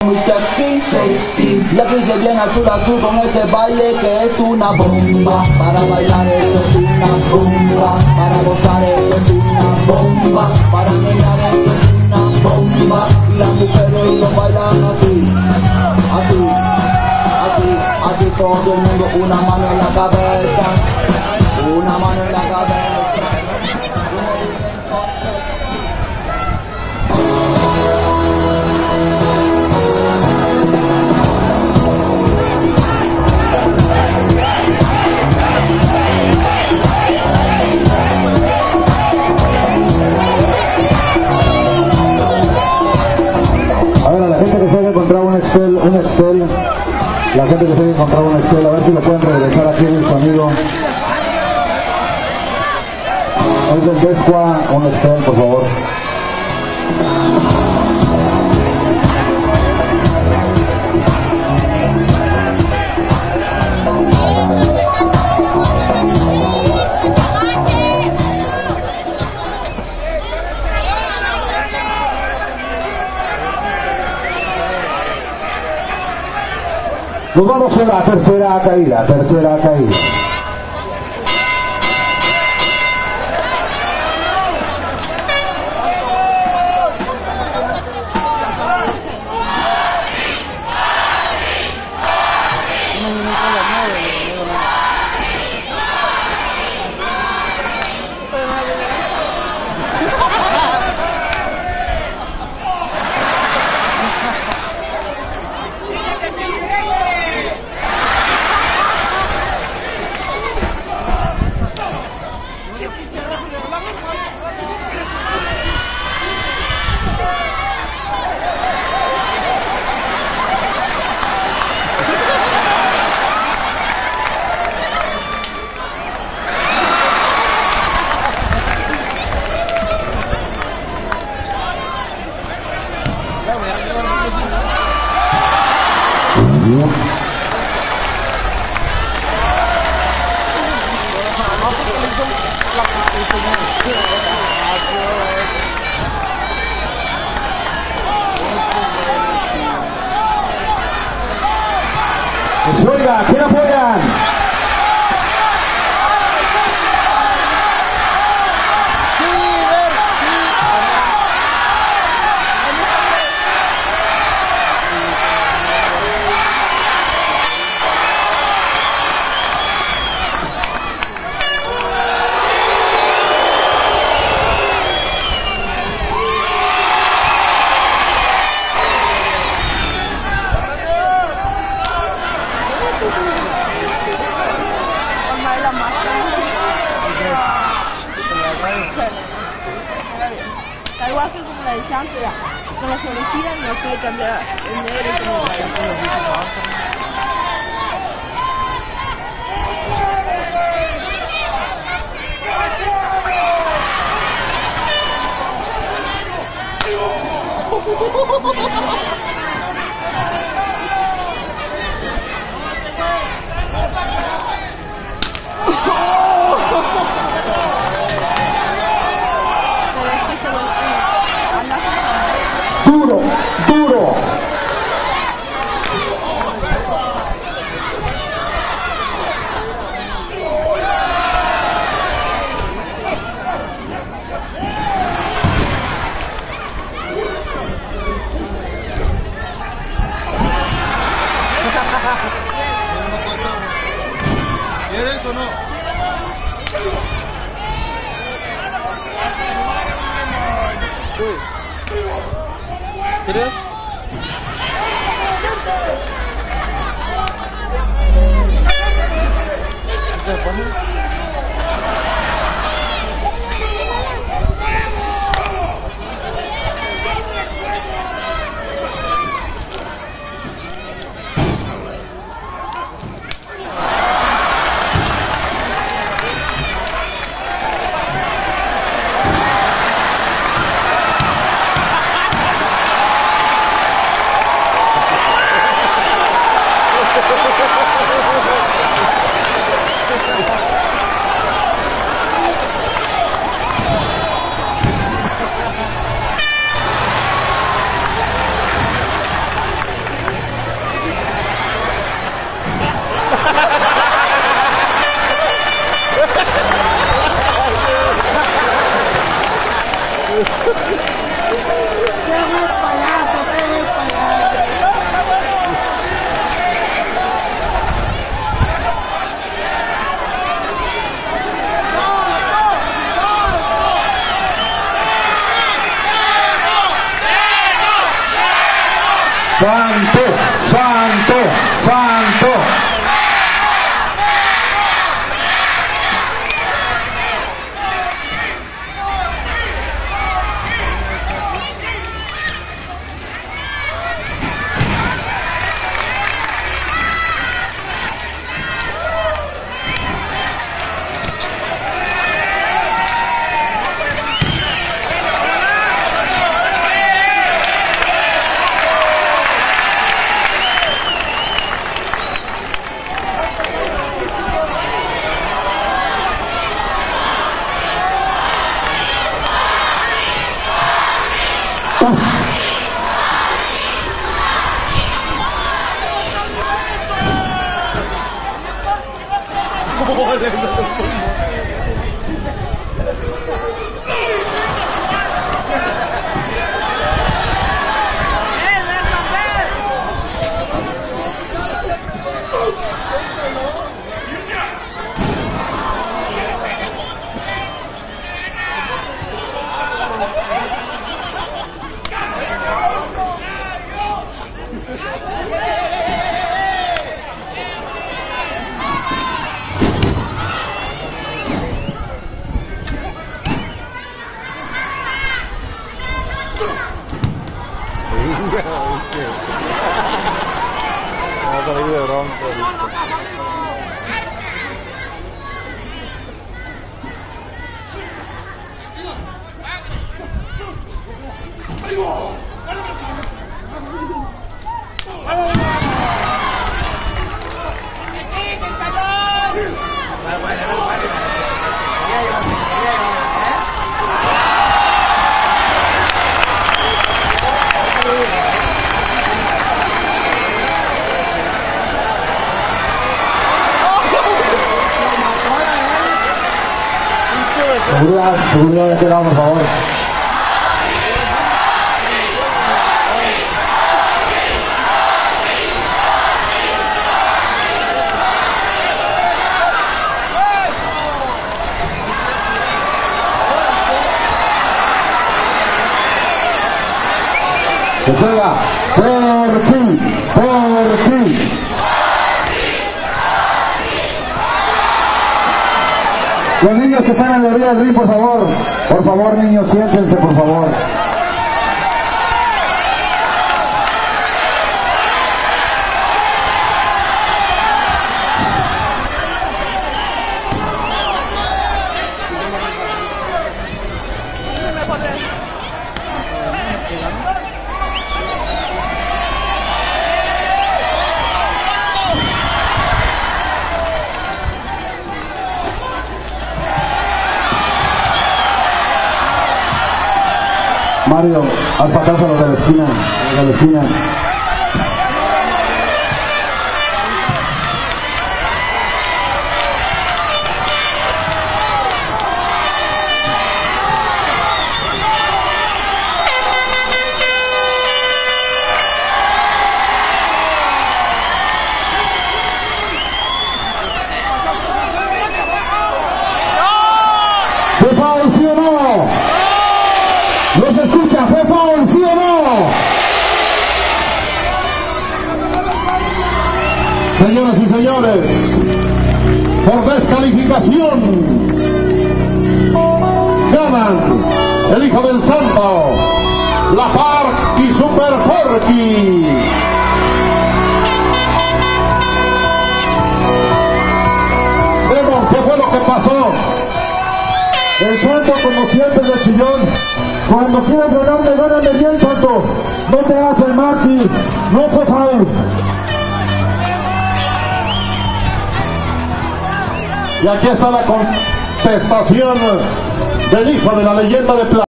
Muy sexy, la que se viene azul con este baile que es una bomba. Para bailar esto es una bomba, para gozar esto es una bomba, para mirar esto es una bomba. Y las mujeres lo bailan así, así, así, así todo el mundo, una mano en la cabeza, una mano en la cabeza. Un Excel, la gente que se haya encontrado un Excel, a ver si lo pueden regresar aquí en el sonido. Es del Desqua, un Excel, por favor. Nos vamos a la tercera caída, Oiga, ¿quién apoyan? Algo así como la de Santo, con las orejitas nos puede cambiar el negro y como Duro, duro. ¿Quieres o no? ¿Quieres? ¿Te pones? Santo, Santo, Santo. Seguridad, de quedamos, por favor. Que salga Porky, Porky. Los niños que salgan de la orilla del ring, por favor. Por favor, niños, siéntense, por favor. Mario, haz para atrás a los de la esquina, a la esquina. ¿Fue foul, sí o no? ¿No se escucha? ¿Fue foul, sí o no? Señoras y señores, por descalificación ganan el hijo del Santo, la Park y Super Porky. Vemos qué fue lo que pasó. El Santo, como siempre, de chillón. Cuando quieras ganarme, gáname bien, Santo. No te hagas el mártir. No fue foul. Y aquí está la contestación del hijo de la leyenda de plata.